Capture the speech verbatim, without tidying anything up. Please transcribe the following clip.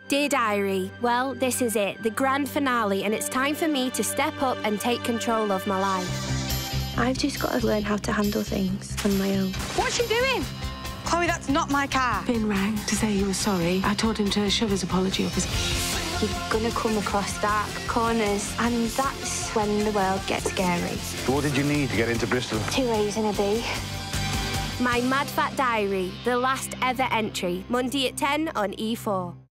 Dear Diary, well, this is it, the grand finale, and it's time for me to step up and take control of my life. I've just got to learn how to handle things on my own. What's she doing? Chloe, that's not my car. Finn rang to say he was sorry. I told him to shove his apology up his... You're gonna come across dark corners, and that's when the world gets scary. What did you need to get into Bristol? Two A's and a B. My Mad Fat Diary, the last ever entry, Monday at ten on E four.